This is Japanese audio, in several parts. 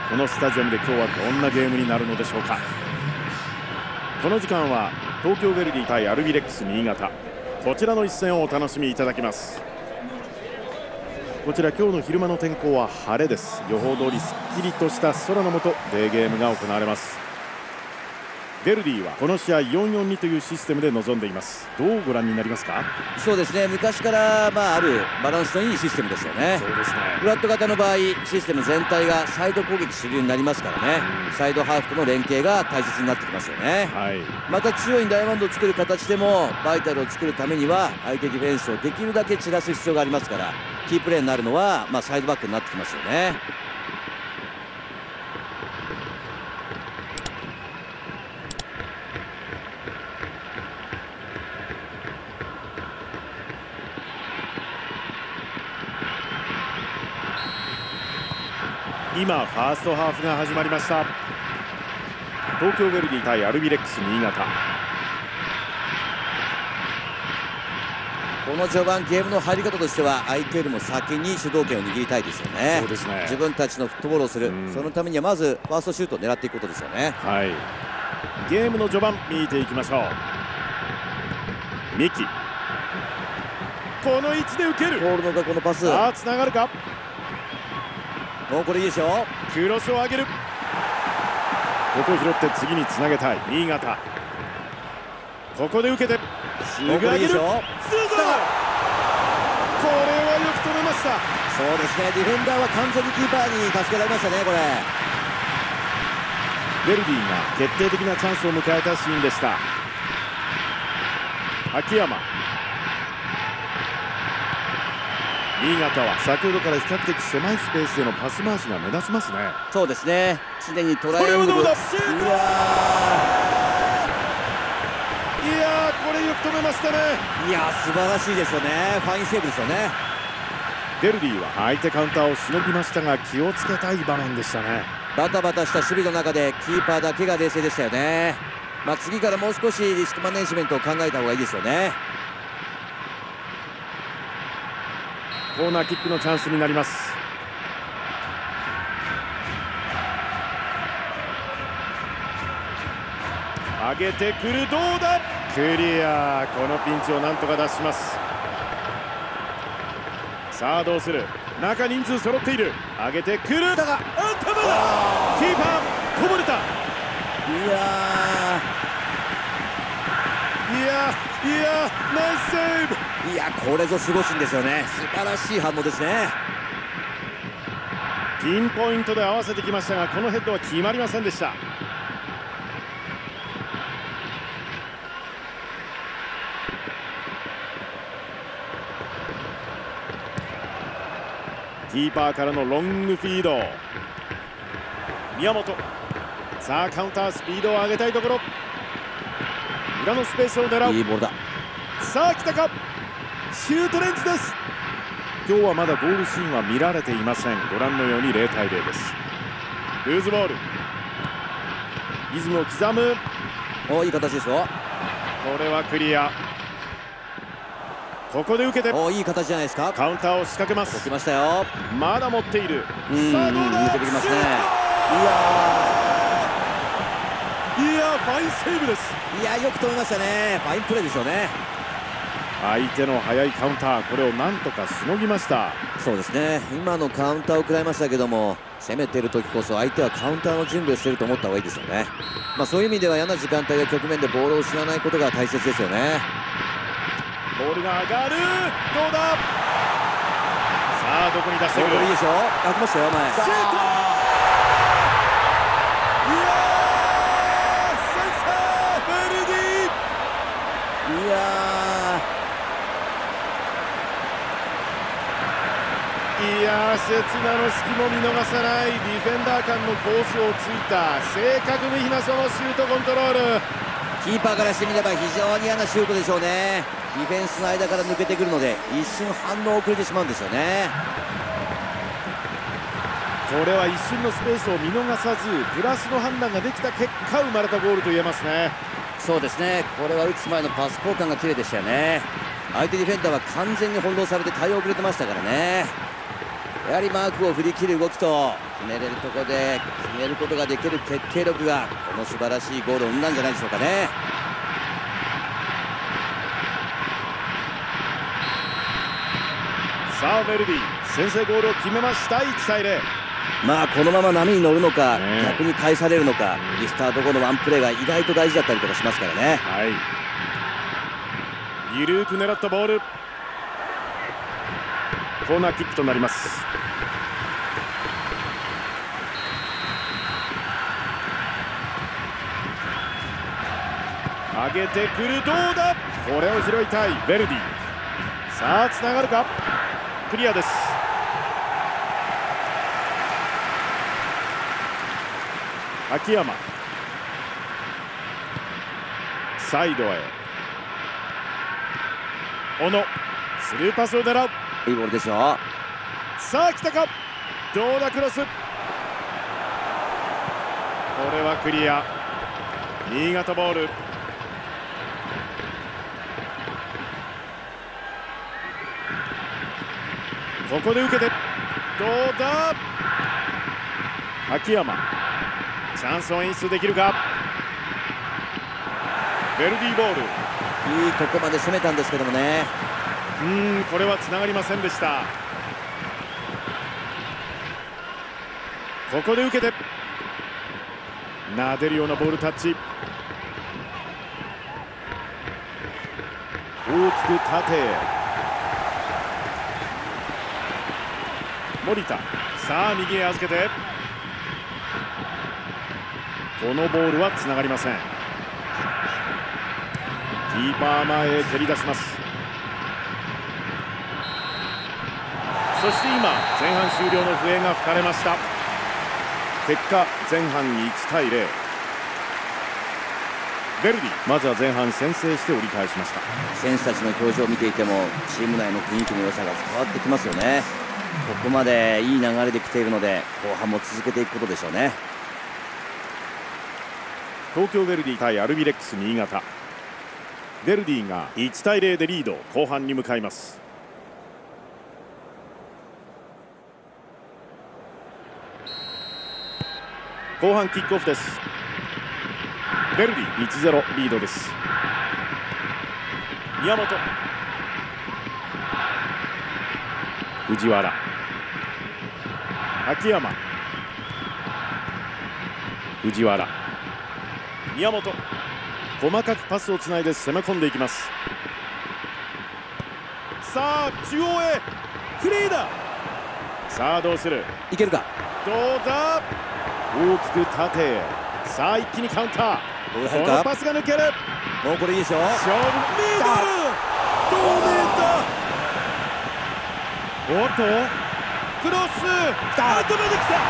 このスタジアムで今日はどんなゲームになるのでしょうか。この時間は東京ヴェルディ対アルビレックス新潟、こちらの一戦をお楽しみいただきます。こちら今日の昼間の天候は晴れです。予報通りすっきりとした空の下、デーゲームが行われます。ヴェルディはこの試合 4-4-2 というシステムで臨んでいます。どうご覧になりますか？ そうですね、昔からあるバランスのいいシステムですよね。 そうですね。 フラット型の場合、システム全体がサイド攻撃主流になりますからね、サイドハーフとの連携が大切になってきますよね。また中央にダイヤモンドを作る形でもバイタルを作るためには相手ディフェンスをできるだけ散らす必要がありますから、キープレーになるのはサイドバックになってきますよね。 今ファーストハーフが始まりました。東京ヴェルディ対アルビレックス新潟。 この序盤ゲームの入り方としては相手よりも先に主導権を握りたいですよね。 そうですね。 自分たちのフットボールをする、そのためにはまずファーストシュートを狙っていくことですよね。 ゲームの序盤見ていきましょう。ミキ、この位置で受ける。 ボールのこのパス、 さあつながるか。 これいいでしょ。 クロスを上げる。ここ拾って次につなげたい新潟。ここで受けてすぐ上げる。これはよく止めました。 そうですね、ディフェンダーは完全にキーパーに助けられましたね。これヴェルディが決定的なチャンスを迎えたシーンでした。秋山、新潟は先ほどから比較的狭いスペースでのパス回しが目立ちますね。 そうですね、常にトライアングル。 これはどうだ。シュート。いやー、これよく止めましたね。 いやー、素晴らしいですよね。ファインセーブですよね。 ヴェルディは相手カウンターをしのぎましたが、気をつけたい場面でしたね。 バタバタした守備の中でキーパーだけが冷静でしたよね。次からもう少しリスクマネジメントを考えた方がいいですよね。 コーナーキックのチャンスになります。上げてくる。どうだ。クリア。このピンチをなんとか脱します。さあどうする。中人数揃っている。上げてくる。だが頭だ。キーパーこぼれた。いやナイスセーブ。 いや、これぞ守護神ですよね。素晴らしい反応ですね。 ピンポイントで合わせてきましたが、このヘッドは決まりませんでした。キーパーからのロングフィード。宮本、さあカウンタースピードを上げたいところ。裏のスペースを狙う。 いいボールだ。 さあ来たか。シュートレンジです。今日はまだゴールシーンは見られていません。ご覧のように0対0です。ルーズボール。リズムを刻む。 いい形ですよ。 これはクリア。ここで受けていい形じゃないですか。 カウンターを仕掛けます。 起きましたよ。 まだ持っている。さあどうだ。 抜けてきますね。 いやファインセーブです。 いや、よく止めましたね。ファインプレーですよね。 相手の速いカウンター、これをなんとかしのぎました。 そうですね、今のカウンターを食らいましたけども、攻めている時こそ相手はカウンターの準備をしていると思った方がいいですよね。そういう意味では嫌な時間帯や局面でボールを失わないことが大切ですよね。 ボールが上がる。どうだ。さあどこに出してくる。 いいでしょ。開きましたよ。前シュート。いやー、先制ヴェルディ。 いや切なの隙も見逃さない。ディフェンダー間のコースをついた正確無比なそのシュートコントロール。 キーパーからしてみれば非常に嫌なシュートでしょうね。ディフェンスの間から抜けてくるので一瞬反応遅れてしまうんですよね。 これは一瞬のスペースを見逃さずプラスの判断ができた結果生まれたゴールと言えますね。 そうですね、これは打つ前のパス交換が綺麗でしたよね。相手ディフェンダーは完全に翻弄されて対応遅れてましたからね。 やはりマークを振り切る動きと決めれるところで決めることができる決定力がこの素晴らしいゴールを生んだんじゃないでしょうかね。 さあベルディ先制ゴールを決めました。1対0。 まあこのまま波に乗るのか、逆に返されるのか、リスタート後のワンプレーが意外と大事だったりとかしますからね。 はい、緩く狙ったボール、コーナーキックとなります。上げてくる、どうだ、これを拾いたいベルディ。さあつながるか、クリアです。秋山、サイドへ小野、スルーパスを狙う、 いいボールでしょう。 さあ来たか、どうだクロス、これはクリア、新潟ボール。ここで受けて、どうだ、秋山、チャンスを演出できるか、ベルディボール。 いいここまで攻めたんですけどもね、 これはつながりませんでした。ここで受けて、撫でるようなボールタッチ、大きく縦へ、森田、さあ右へ預けて、このボールはつながりません。キーパー前へ蹴り出します。そして今前半終了の笛が吹かれました。結果前半1対0。ベルディ、まずは前半先制して折り返しました。 選手たちの表情を見ていてもチーム内の雰囲気の良さが伝わってきますよね。ここまでいい流れで来ているので後半も続けていくことでしょうね。 東京ヴェルディ対アルビレックス新潟。ヴェルディが1対0でリード、後半に向かいます。後半キックオフです。ヴェルディ 1-0 リードです。宮本、藤原、秋山、藤原、宮本、細かくパスをつないで攻め込んでいきます。さあ中央へ、フリーだ。さあどうする、 いけるか、 どうだ、大きく縦へ、さあ一気にカウンター、このパスが抜ける、 もうこれいいでしょう。 勝負のミドル、どう見えた、おっとクロス、あ、止めてきた、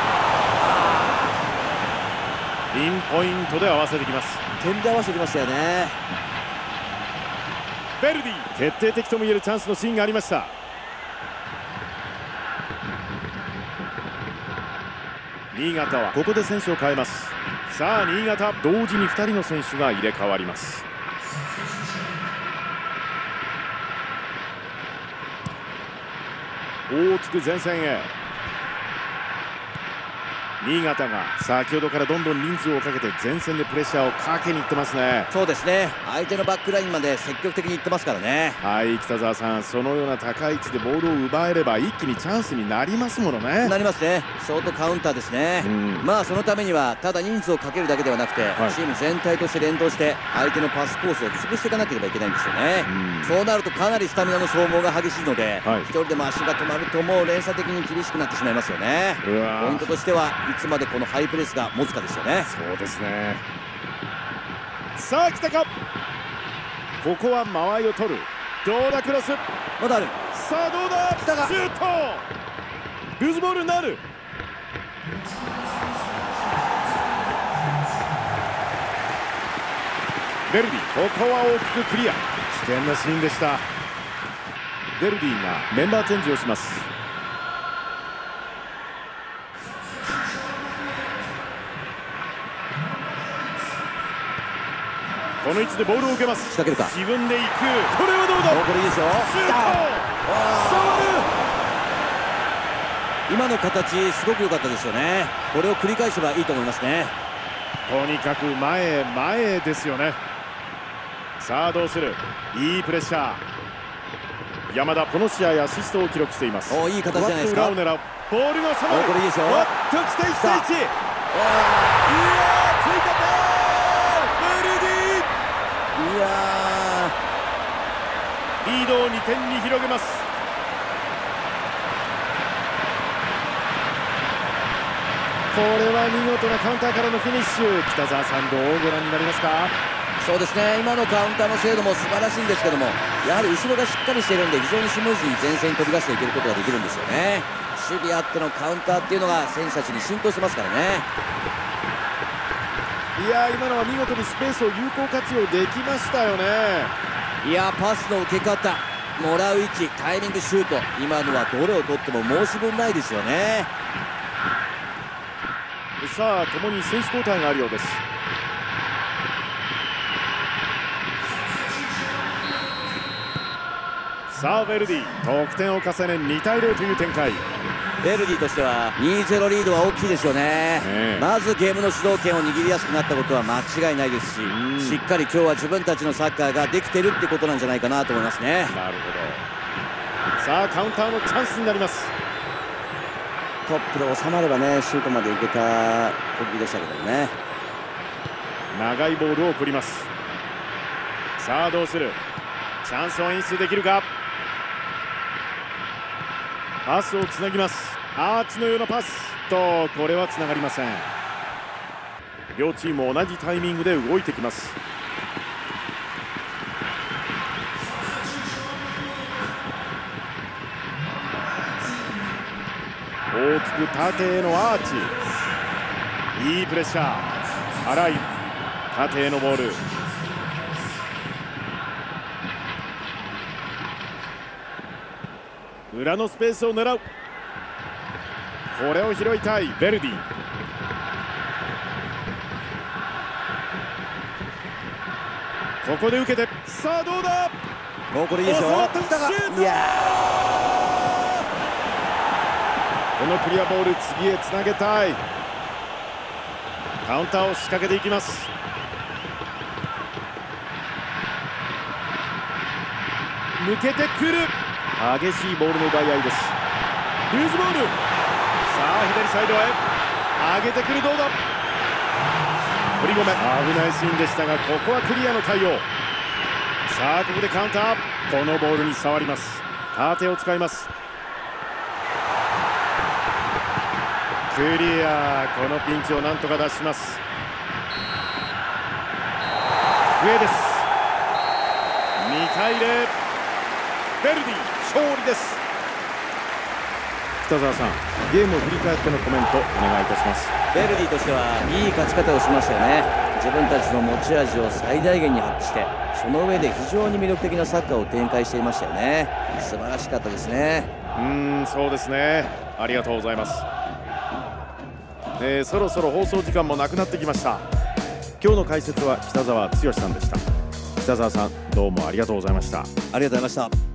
ピンポイントで合わせてきます。 点で合わせてきましたよね。 ベルディ、決定的ともいえるチャンスのシーンがありました。新潟はここで選手を変えます。さあ新潟、同時に2人の選手が入れ替わります。大きく前線へ、新潟が先ほどからどんどん人数をかけて前線でプレッシャーをかけにいってますね。 そうですね、相手のバックラインまで積極的にいってますからね。 はい、北澤さん、そのような高い位置でボールを奪えれば一気にチャンスになりますものね。 なりますね、ショートカウンターですね。まあそのためにはただ人数をかけるだけではなくて、チーム全体として連動して相手のパスコースを潰していかなければいけないんですよね。そうなるとかなりスタミナの消耗が激しいので、一人でも足が止まるともう連鎖的に厳しくなってしまいますよね。ポイントとしてはいつまでこのハイプレスが持つかですよね。 そうですね。さあ来たか、ここは間合いを取る、どうだクロス、 まだある、 さあどうだ、 来たか、 シュート、ルーズボールになる。ベルディ、ここは大きくクリア、危険なシーンでした。ベルディがメンバーチェンジをします。この位置でボールを受けます。 仕掛けるか、 自分で行く、これはどうだ、 これいいですよ、 シュート、触る、 今の形すごく良かったですよね。これを繰り返せばいいと思いますね。 とにかく前へ前へですよね。さあどうする。いいプレッシャー。山田この試合アシストを記録しています。 お、いい形じゃないですか。 裏を狙う。ボールが収まる。 これいいですよ。 おっと来て1対1。いや追加点ベルディ。 いやリードを2点に広げます。これは見事なカウンターからのフィニッシュ。北澤さん、どうご覧になりますか？ そうですね、今のカウンターの精度も素晴らしいんですけども、やはり後ろがしっかりしているんで非常にスムーズに前線に飛び出していけることができるんですよね。守備あってのカウンターっていうのが選手たちに浸透してますからね。 いや今のは見事にスペースを有効活用できましたよね。 いやパスの受け方、もらう位置、タイミング、シュート、今のはどれを取っても申し分ないですよね。 さあ共に選手交代があるようです。さあベルディ得点を重ね2対0という展開。 ベルディとしては 2-0 リードは大きいですよね。まずゲームの主導権を握りやすくなったことは間違いないですし、しっかり今日は自分たちのサッカーができているってことなんじゃないかなと思いますね。 なるほど。さあカウンターのチャンスになります。 トップで収まればね、シュートまでいけた攻撃でしたけどね。 長いボールを送ります。さあどうする。チャンスを演出できるか。パスをつなぎます。アーチのようなパスと、これはつながりません。両チーム同じタイミングで動いてきます。大きく縦へのアーチ。いいプレッシャー。荒い縦へのボール。裏のスペースを狙う。これを拾いたいベルディ。ここで受けて、さあどうだ。 もうこれいいですよ。 いやこのクリアボール次へつなげたい。カウンターを仕掛けていきます。抜けてくる。激しいボールの奪い合いです。ルーズボール。さあ左サイドへ上げてくる。どうだ。堀米、危ないシーンでしたが、ここはクリアの対応。さあここでカウンター。このボールに触ります。縦を使います。クリア。このピンチをなんとか出します。上です。2対0。ベルディ勝利です。北澤さん、ゲームを振り返ってのコメントお願いいたします。 ベルディとしてはいい勝ち方をしましたよね。自分たちの持ち味を最大限に発揮して、その上で非常に魅力的なサッカーを展開していましたよね。素晴らしかったですね。 そうですね。ありがとうございます。そろそろ放送時間もなくなってきました。今日の解説は北澤剛さんでした。北澤さん、どうもありがとうございました。 ありがとうございました。